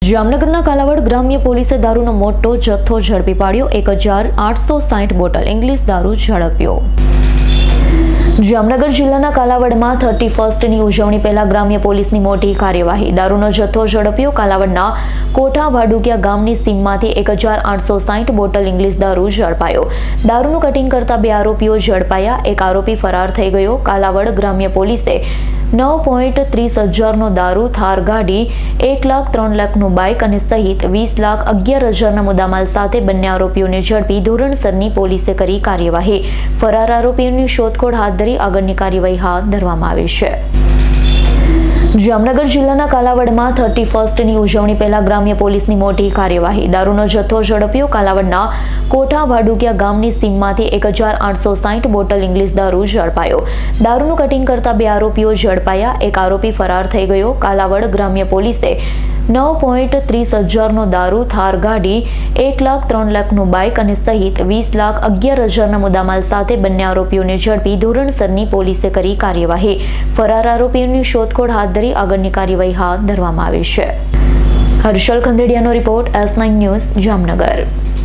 જામનગરના કાલાવડ ગ્રામ્ય પોલીસે દારૂનો મોટો જથ્થો ઝડપી પાડ્યો। 1860 બોટલ ઇંગ્લિશ દારૂ ઝડપ્યો। જામનગર જિલ્લાના કાલાવડમાં 31ની ઉજવણી પહેલા ગ્રામ્ય પોલીસની મોટી કાર્યવાહી। દારૂનો જથ્થો ઝડપ્યો। કાલાવડના કોઠા ભાડુકિયા ગામની સીમમાંથી 1860 બોટલ ઇંગ્લિશ દારૂ ઝડપાયો। દારૂનું કટિંગ કરતા 2 આરોપીઓ ઝડપાયા। એક આરોપી ફરાર થઈ ગયો। કાલાવડ ગ્રામ્ય પોલીસે 9.30 હજારનો દારૂ, થાર ગાડી, 1,03,00,000 નું બાઇક અને સહિત 20,11,000ના મુદ્દામાલ સાથે બંને આરોપીઓને ઝડપી ધોરણસરની પોલીસે કરી કાર્યવાહી। ફરાર આરોપીઓની શોધખોળ હાથ ધરી આગળની કાર્યવાહી હાથ ધરવામાં આવી છે। જામનગર જિલ્લાના કાલાવડમાં 31ની ઉજવણી પહેલા ગ્રામ્ય પોલીસની મોટી કાર્યવાહી। દારૂનો જથ્થો ઝડપ્યો। કાલાવડના કોઠા ભાડુકિયા ગામની સીમમાંથી 1860 બોટલ ઇંગ્લિશ દારૂ ઝડપાયો। દારૂનું કટિંગ કરતા 2 આરોપીઓ ઝડપાયા। એક આરોપી ફરાર થઈ ગયો। કાલાવડ ગ્રામ્ય પોલીસે 9.30 હજારનો દારૂ, થાર ગાડી, 1,03,00,000 નું બાઇક અને સહિત 20,11,000ના મુદ્દામાલ સાથે બંને આરોપીઓને ઝડપી ધોરણસરની પોલીસે કરી કાર્યવાહી। ફરાર આરોપીઓની શોધખોળ હાથ ધરી આગળની કાર્યવાહી હાથ ધરવામાં આવી છે। હર્ષલ ખંદેડિયાનો રિપોર્ટ, S9 ન્યૂઝ, જામનગર।